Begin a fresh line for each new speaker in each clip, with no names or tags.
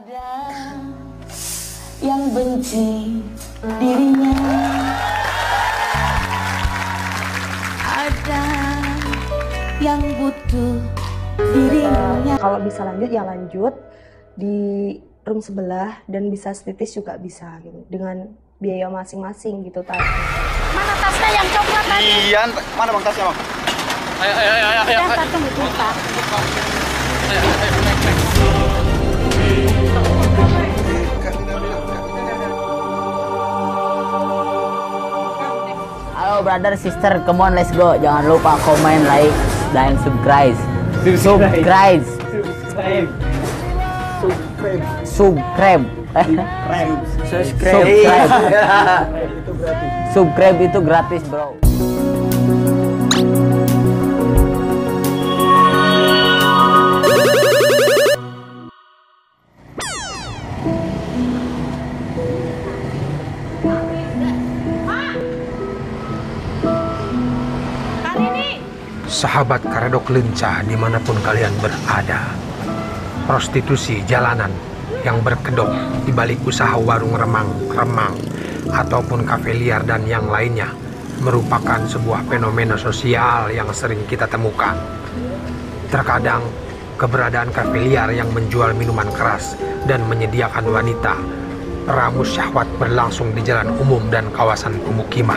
Ada yang benci dirinya, ada yang butuh dirinya.
Kalau bisa lanjut ya lanjut di room sebelah, dan bisa stitis juga bisa gitu, dengan biaya masing-masing gitu tadi.
Mana tasnya yang coklat tadi?
Iya, mana bang tasnya bang? Ayo.
Yang satu itu Pak.
Halo brother, sister, come on, let's go. Jangan lupa komen, like, dan subscribe. Subscribe itu gratis, bro.
Sahabat Karedok Lenca dimanapun kalian berada, prostitusi jalanan yang berkedok di balik usaha warung remang ataupun kafe liar dan yang lainnya merupakan sebuah fenomena sosial yang sering kita temukan. Terkadang keberadaan kafe liar yang menjual minuman keras dan menyediakan wanita peramu syahwat berlangsung di jalan umum dan kawasan pemukiman.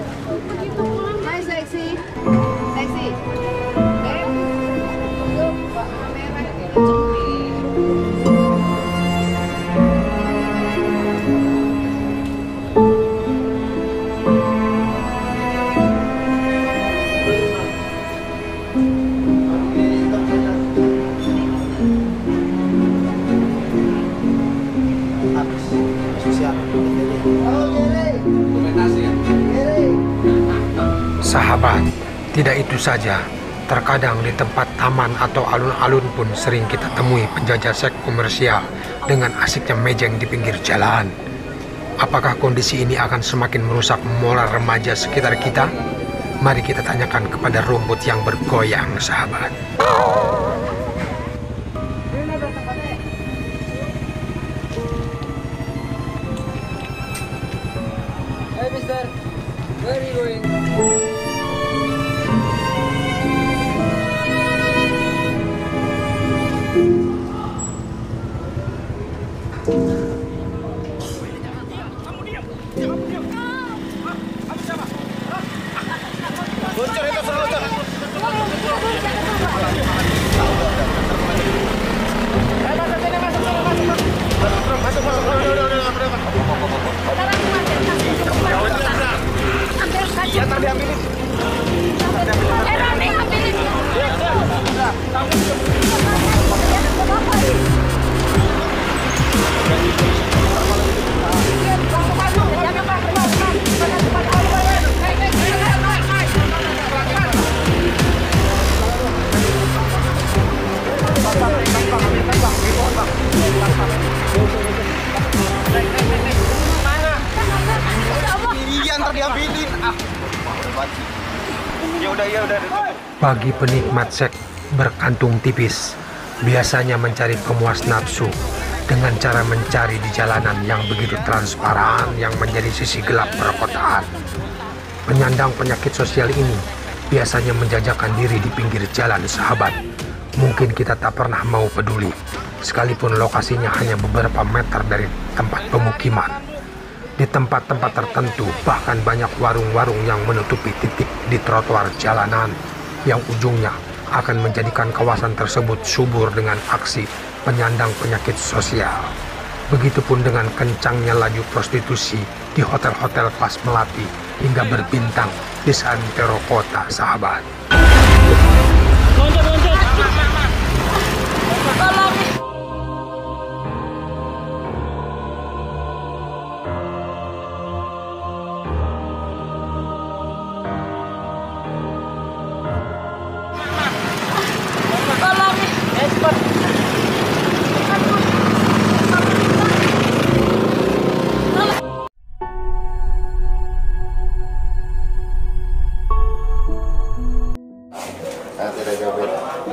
Sahabat, tidak itu saja. Terkadang di tempat taman atau alun-alun pun sering kita temui penjajah seks komersial dengan asiknya mejeng di pinggir jalan. Apakah kondisi ini akan semakin merusak moral remaja sekitar kita? Mari kita tanyakan kepada rumput yang bergoyang, sahabat.
Hey mister, where are you going?
Bagi penikmat seks berkantung tipis, biasanya mencari pemuas nafsu dengan cara mencari di jalanan yang begitu transparan yang menjadi sisi gelap perkotaan. Penyandang penyakit sosial ini biasanya menjajakan diri di pinggir jalan, sahabat. Mungkin kita tak pernah mau peduli, sekalipun lokasinya hanya beberapa meter dari tempat pemukiman. Di tempat-tempat tertentu bahkan banyak warung-warung yang menutupi titik di trotoar jalanan yang ujungnya akan menjadikan kawasan tersebut subur dengan aksi penyandang penyakit sosial. Begitupun dengan kencangnya laju prostitusi di hotel-hotel kelas melati hingga berbintang di santero kota, sahabat.
Tidak jauh beda.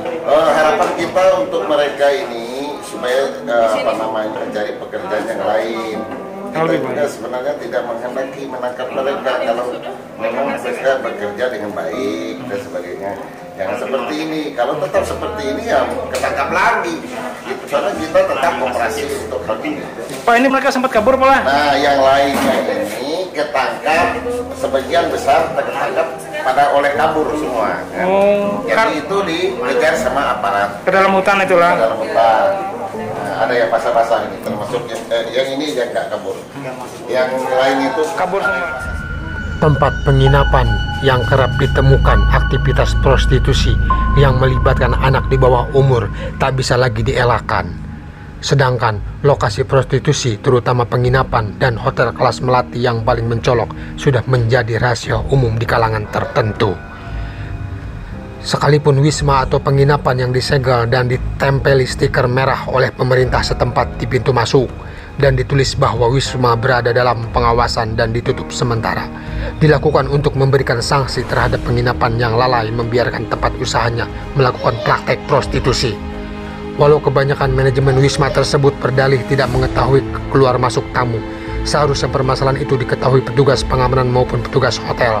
mencari pekerjaan yang lain. Kita juga sebenarnya tidak menghendaki menangkap mereka kalau memang mereka bekerja dengan baik dan sebagainya. Jangan seperti ini. Kalau tetap seperti ini ya ketangkap lagi. Gitu. Soalnya kita tetap operasi untuk hal ini.
Pak, ini mereka sempat kabur Pak?
Nah, yang lainnya ini ketangkap, sebagian besar tertangkap oleh kabur semua. Kan? Jadi itu dikejar sama aparat.
Ke dalam hutan itulah.
Ke dalam hutan. Nah, ada yang basah-basah ini, termasuk yang ini yang nggak kabur. Yang lain itu
Kabur semua.
Tempat penginapan yang kerap ditemukan aktivitas prostitusi yang melibatkan anak di bawah umur tak bisa lagi dielakkan. Sedangkan lokasi prostitusi, terutama penginapan dan hotel kelas melati yang paling mencolok, sudah menjadi rahasia umum di kalangan tertentu. Sekalipun wisma atau penginapan yang disegel dan ditempeli stiker merah oleh pemerintah setempat di pintu masuk dan ditulis bahwa wisma berada dalam pengawasan dan ditutup sementara, dilakukan untuk memberikan sanksi terhadap penginapan yang lalai membiarkan tempat usahanya melakukan praktek prostitusi. Walau kebanyakan manajemen wisma tersebut berdalih tidak mengetahui keluar masuk tamu, seharusnya permasalahan itu diketahui petugas pengamanan maupun petugas hotel.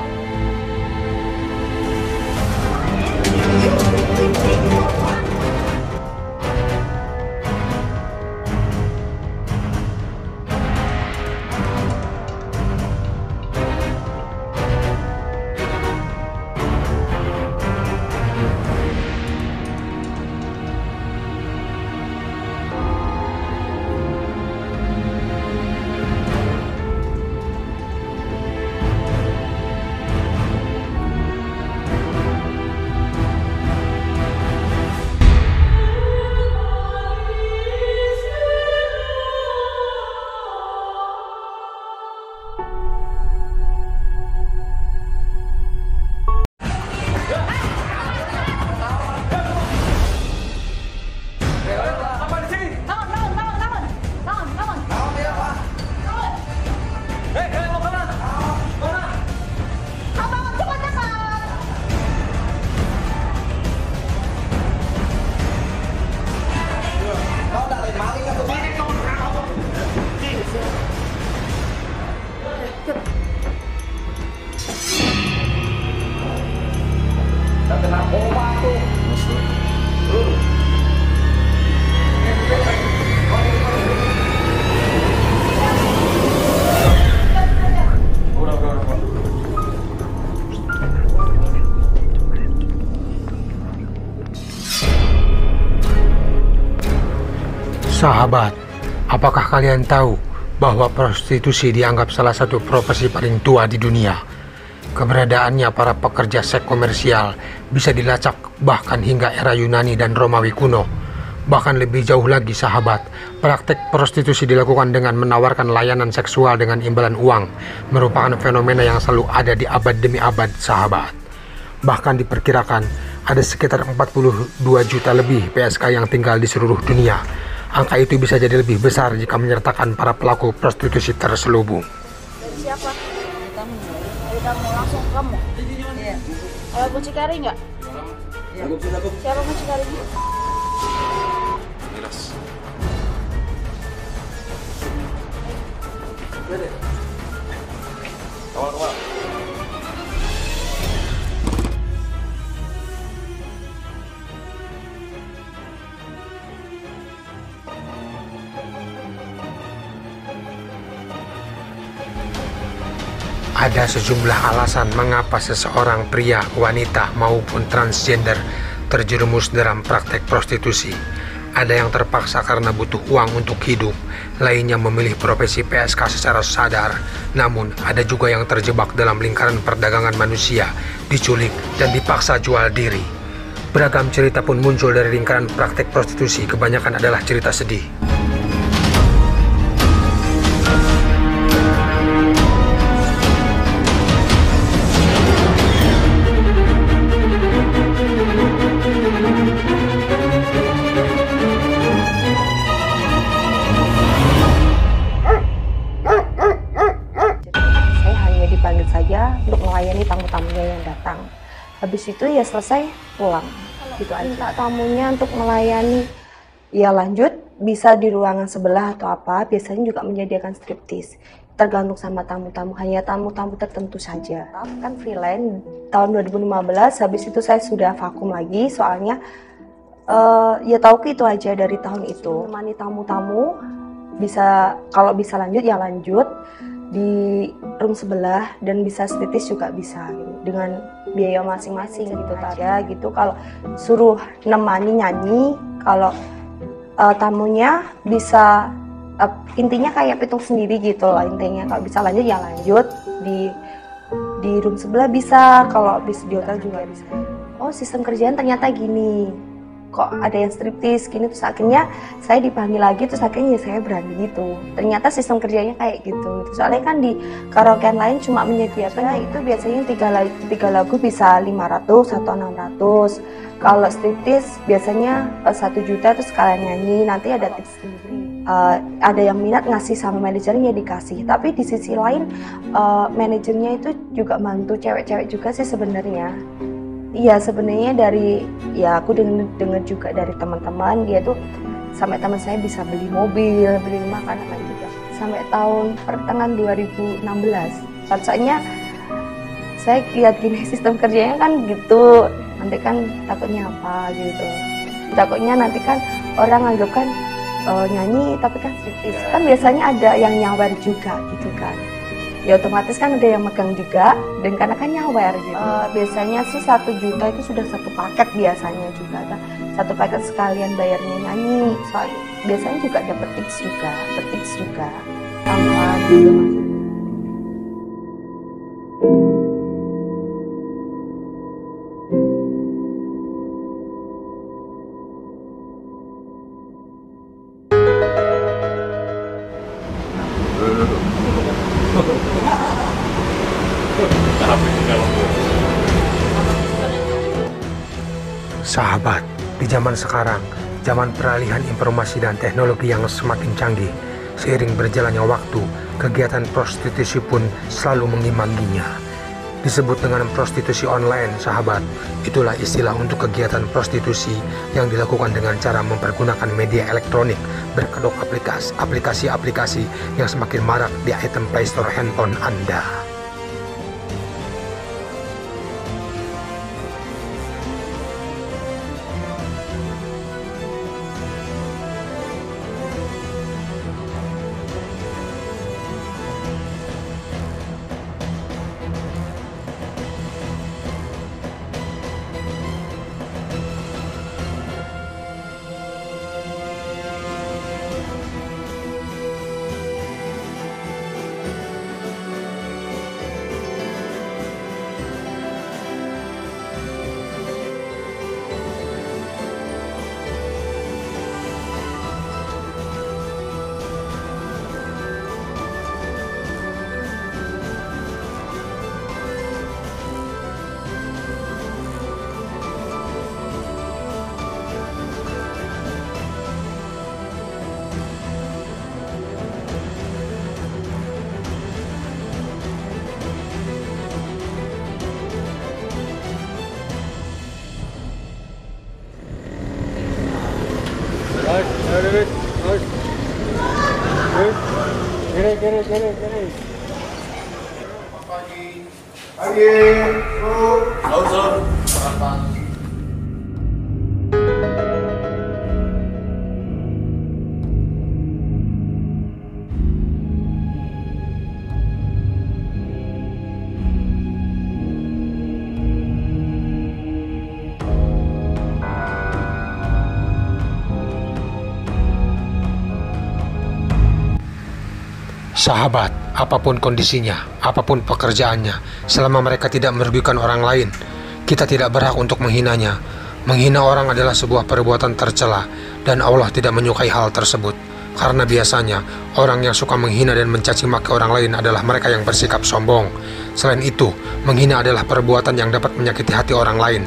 Sahabat, apakah kalian tahu bahwa prostitusi dianggap salah satu profesi paling tua di dunia? Keberadaannya para pekerja seks komersial bisa dilacak bahkan hingga era Yunani dan Romawi kuno. Bahkan lebih jauh lagi sahabat, praktek prostitusi dilakukan dengan menawarkan layanan seksual dengan imbalan uang, merupakan fenomena yang selalu ada di abad demi abad sahabat. Bahkan diperkirakan ada sekitar 42 juta lebih PSK yang tinggal di seluruh dunia. Angka itu bisa jadi lebih besar jika menyertakan para pelaku prostitusi terselubung.
Siapa? Dari kamu langsung kamu? Iya. Ada mucikari nggak? Iya. Siapa mucikarinya?
Jelas. Awal.
Ada sejumlah alasan mengapa seseorang pria, wanita, maupun transgender terjerumus dalam praktek prostitusi. Ada yang terpaksa karena butuh uang untuk hidup, lainnya memilih profesi PSK secara sadar. Namun, ada juga yang terjebak dalam lingkaran perdagangan manusia, diculik, dan dipaksa jual diri. Beragam cerita pun muncul dari lingkaran praktek prostitusi, kebanyakan adalah cerita sedih.
Untuk melayani tamu-tamunya yang datang. Habis itu ya selesai pulang. Gitu aja. Minta tamunya untuk melayani ya lanjut, bisa di ruangan sebelah atau apa, biasanya juga menyediakan striptis. Tergantung sama tamu-tamu, hanya tamu-tamu tertentu saja. Kan freelance, tahun 2015, habis itu saya sudah vakum lagi, soalnya ya tahu itu aja dari tahun itu. Menemani tamu-tamu, bisa kalau bisa lanjut ya lanjut, di room sebelah, dan bisa striptis juga bisa, gitu, dengan biaya masing-masing gitu aja gitu. Kalau suruh nemani nyanyi, kalau tamunya bisa intinya kayak pitung sendiri gitu lah intinya. Kalau bisa lanjut ya lanjut, di room sebelah bisa, kalau bisa di hotel juga bisa. Oh, sistem kerjaan ternyata gini, kok ada yang striptis gini, terus akhirnya saya dipanggil lagi, terus akhirnya ya saya berani gitu. Ternyata sistem kerjanya kayak gitu. Soalnya kan di karaokean lain cuma menyediakan itu biasanya 3 lagu bisa 500 atau 600. Kalau striptis biasanya 1 juta, terus kalian nyanyi, nanti ada tips sendiri. Ada yang minat ngasih sama manajernya dikasih. Tapi di sisi lain manajernya itu juga bantu cewek-cewek juga sih sebenarnya. Iya, sebenarnya dari ya aku dengar juga dari teman-teman, dia tuh sampai teman saya bisa beli mobil, beli makanan juga. Sampai tahun pertengahan 2016. Soalnya saya lihat gini sistem kerjanya kan gitu. Nanti kan takutnya apa gitu. Takutnya nanti kan orang anggap kan nyanyi tapi kan striptis. Kan biasanya ada yang nyawer juga gitu kan. Ya otomatis kan ada yang megang juga, dan karena kan nyawer gitu. Biasanya sih 1 juta itu sudah 1 paket biasanya juga. 1 paket sekalian bayarnya nyanyi. Soalnya biasanya juga dapat tips juga. Tambahan gitu maksudnya.
Sahabat, di zaman sekarang, zaman peralihan informasi dan teknologi yang semakin canggih, seiring berjalannya waktu, kegiatan prostitusi pun selalu mengimbanginya. Disebut dengan prostitusi online, sahabat. Itulah istilah untuk kegiatan prostitusi yang dilakukan dengan cara mempergunakan media elektronik berkedok aplikasi-aplikasi yang semakin marak di item Play Store handphone Anda. Sahabat, apapun kondisinya, apapun pekerjaannya, selama mereka tidak merugikan orang lain, kita tidak berhak untuk menghinanya. Menghina orang adalah sebuah perbuatan tercela, dan Allah tidak menyukai hal tersebut. Karena biasanya, orang yang suka menghina dan mencaci maki orang lain adalah mereka yang bersikap sombong. Selain itu, menghina adalah perbuatan yang dapat menyakiti hati orang lain.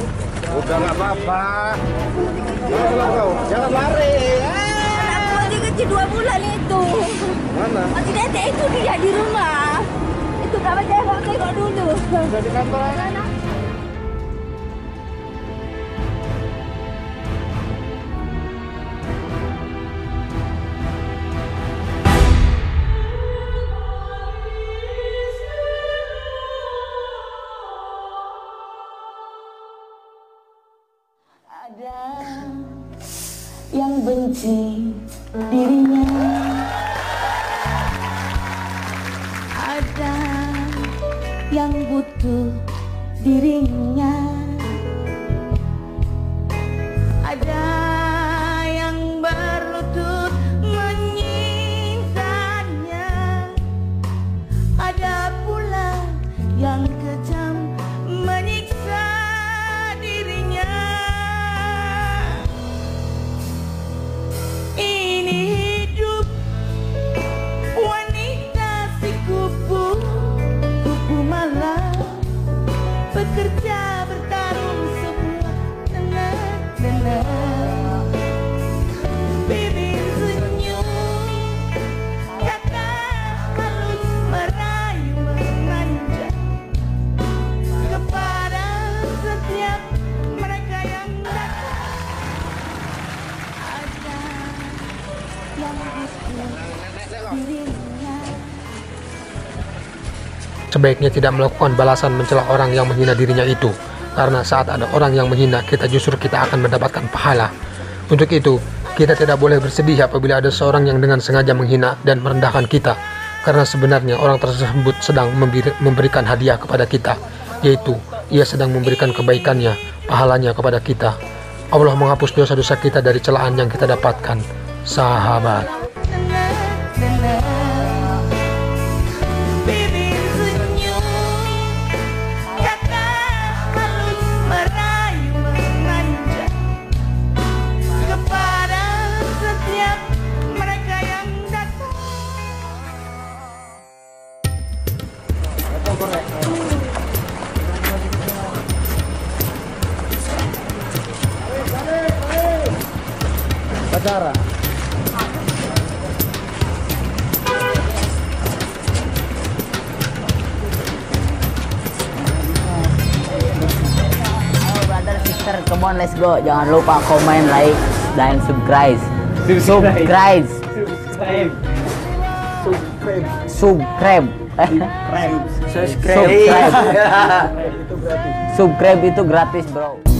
Udah nggak apa-apa. Jangan lari.
masih 2 bulan itu.
Mana?
Masih netek itu dia di rumah. Itu kamu tengok dulu.
Udah di kantor aja.
Ada yang benci dirinya, ada yang butuh dirinya, ada yang berlutut menyintanya, ada pula yang kejam menyiksa dirinya. Ini hidup wanita si kupu malam, bekerja bertarung semua tenang. Bibir senyum, kata halus merayu manja kepada setiap mereka yang datang. Ada yang butuh dirinya.
Sebaiknya tidak melakukan balasan mencela orang yang menghina dirinya itu, karena saat ada orang yang menghina kita, justru kita akan mendapatkan pahala. Untuk itu, kita tidak boleh bersedih apabila ada seorang yang dengan sengaja menghina dan merendahkan kita, karena sebenarnya orang tersebut sedang memberikan hadiah kepada kita, yaitu ia sedang memberikan kebaikannya, pahalanya kepada kita. Allah menghapus dosa-dosa kita dari celaan yang kita dapatkan, sahabat.
Bibir senyum, kata halus merayu manja kepada setiap mereka yang datang.
Pacara.
Come on, let's go. Jangan lupa komen, like, dan subscribe. Subscribe. Subscribe itu gratis, bro.